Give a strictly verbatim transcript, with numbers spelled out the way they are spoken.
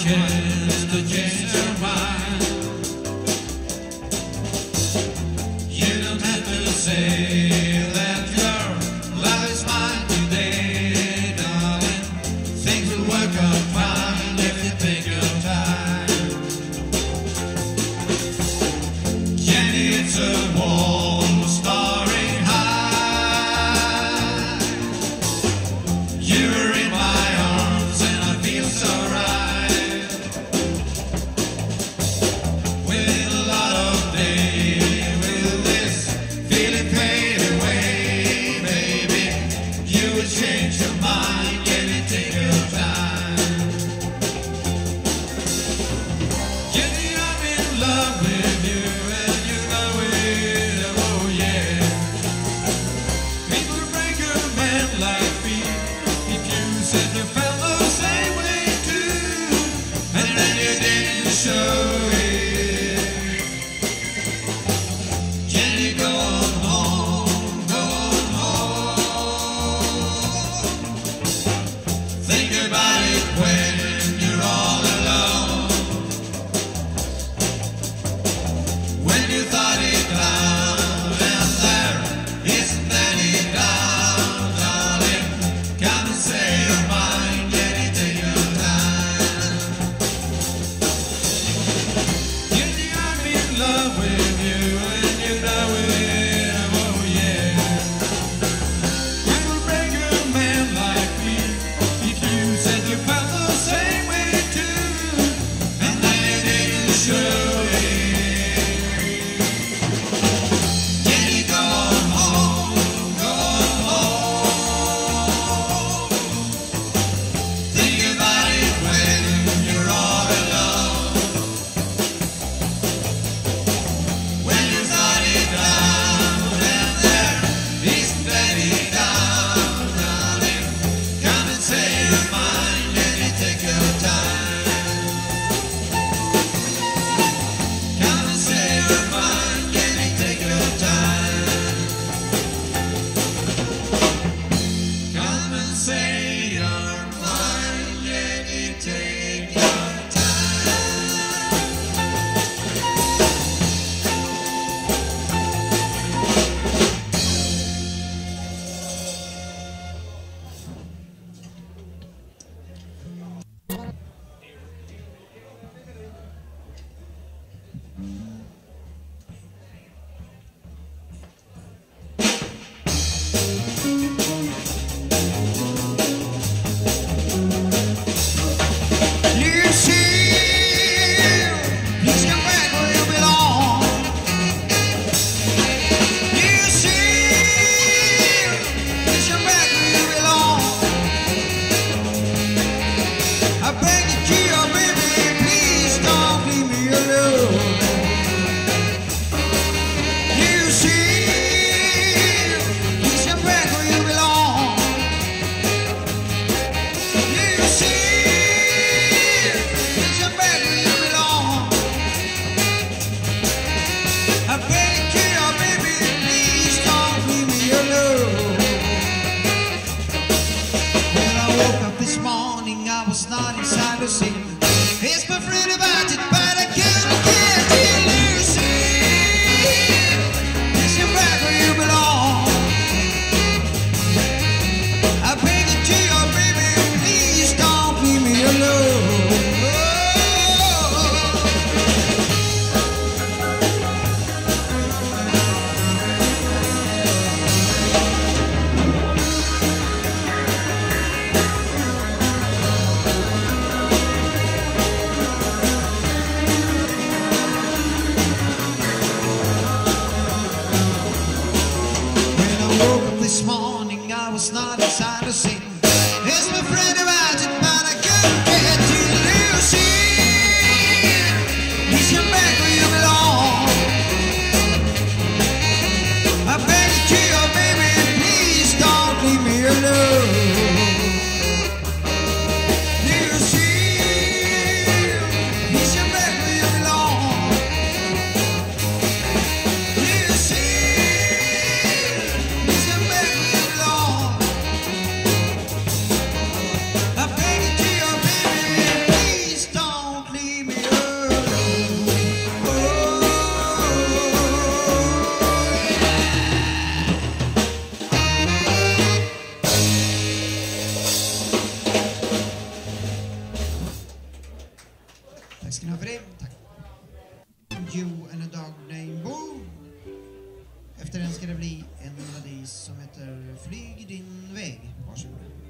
chance to change your mind. You don't have to say that your love is mine today, darling. Things will work out fine if you take your time. Jenny, it's a warm story high. You're in my arms and I feel so right. Within a lot of days, will this feeling fade away, baby? You will change your mind, can you take your time? Jenny, I'm in love with you and you know it, oh yeah. People break a man like me if you said you felt the same way too, and then you didn't show it. Jenny, go on home, go on home. Think about it when you're all alone. When you thought it out and there isn't any doubt, darling. Come and say your mind, Jenny, take your time. Jenny, I'm in love with you and you know it, oh yeah. You will break a man like me if you said you felt the same way too, and then you didn't show it. Jenny, go on home, go on home. Think about it when you're all alone. When you thought it out and there isn't any doubt, darling. Come and say your mind, Jenny, take your time. Come and say your mind, Jenny, take your time. Come and say your mind, Jenny, take your time. You see, please come back where you belong. You see, please come back where you belong. I beg you, dear baby, please don't leave me alone. You see, please come back where you belong. You see, please come back where you belong. I beg you, dear baby, please don't leave me alone. When I woke up this morning, I was not inside the scene. It's been afraid about it, but I couldn't get to Lucy. Please come back where you belong. I beg you, dear baby, please don't leave me alone. Tack ska ni ha för det. Tack. You and a dog named Bo. Efter den ska det bli en melodi som heter Flyg din väg. Varsågod.